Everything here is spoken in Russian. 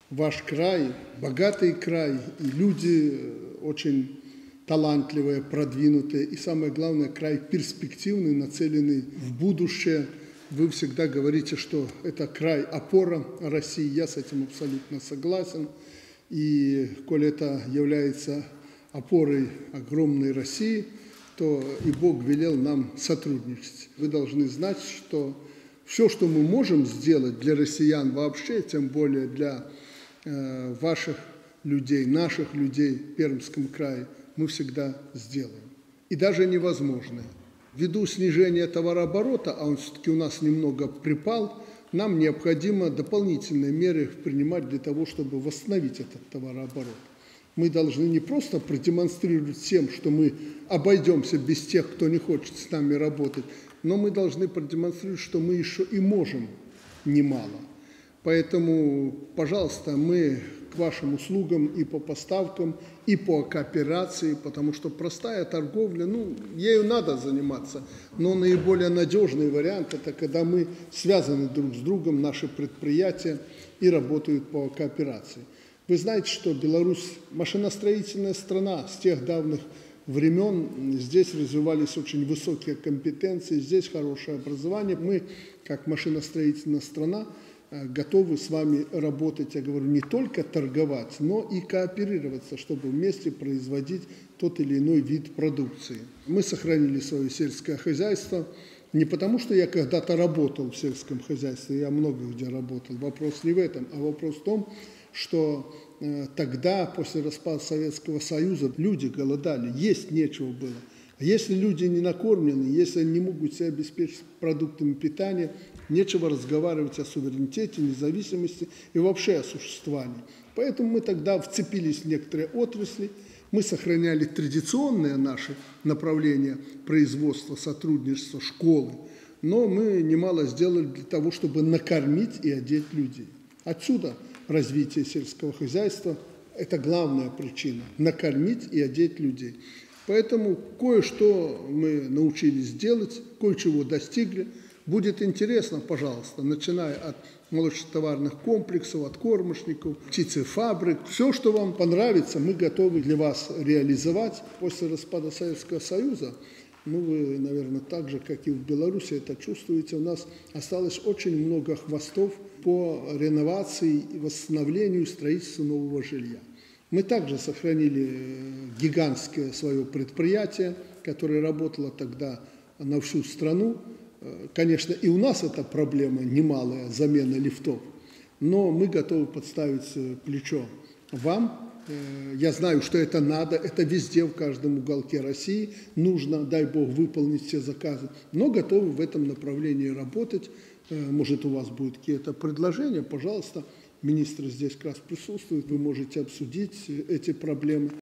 Ваш край, богатый край, и люди очень талантливые, продвинутые, и самое главное, край перспективный, нацеленный в будущее. Вы всегда говорите, что это край опора России, я с этим абсолютно согласен. И коль это является опорой огромной России, то и Бог велел нам сотрудничать. Вы должны знать, что все, что мы можем сделать для россиян вообще, тем более для ваших людей, наших людей в Пермском крае, мы всегда сделаем. И даже невозможное. Ввиду снижения товарооборота, а он все-таки у нас немного припал, нам необходимо дополнительные меры принимать для того, чтобы восстановить этот товарооборот. Мы должны не просто продемонстрировать всем, что мы обойдемся без тех, кто не хочет с нами работать, но мы должны продемонстрировать, что мы еще и можем немало. Поэтому, пожалуйста, мы к вашим услугам и по поставкам, и по кооперации, потому что простая торговля, ею надо заниматься, но наиболее надежный вариант – это когда мы связаны друг с другом, наши предприятия, и работают по кооперации. Вы знаете, что Беларусь – машиностроительная страна с тех давних времен. Здесь развивались очень высокие компетенции, здесь хорошее образование. Мы, как машиностроительная страна, готовы с вами работать, я говорю, не только торговать, но и кооперироваться, чтобы вместе производить тот или иной вид продукции. Мы сохранили свое сельское хозяйство не потому, что я когда-то работал в сельском хозяйстве, я много где работал, вопрос не в этом, а вопрос в том, что тогда, после распада Советского Союза, люди голодали, есть нечего было. А если люди не накормлены, если они не могут себя обеспечить продуктами питания, нечего разговаривать о суверенитете, независимости и вообще о существовании. Поэтому мы тогда вцепились в некоторые отрасли, мы сохраняли традиционные наши направления производства, сотрудничества, школы, но мы немало сделали для того, чтобы накормить и одеть людей. Отсюда развитие сельского хозяйства – это главная причина – накормить и одеть людей. Поэтому кое-что мы научились делать, кое-чего достигли. Будет интересно, пожалуйста, начиная от молочнотоварных комплексов, от кормочников, птицефабрик. Все, что вам понравится, мы готовы для вас реализовать. После распада Советского Союза, вы, наверное, так же, как и в Беларуси, это чувствуете, у нас осталось очень много хвостов по реновации, восстановлению и строительству нового жилья. Мы также сохранили гигантское свое предприятие, которое работало тогда на всю страну. Конечно, и у нас эта проблема немалая, замена лифтов, но мы готовы подставить плечо вам. Я знаю, что это надо, это везде, в каждом уголке России нужно, дай Бог, выполнить все заказы, но готовы в этом направлении работать. Может, у вас будут какие-то предложения, пожалуйста. Министр здесь как раз присутствует, вы можете обсудить эти проблемы.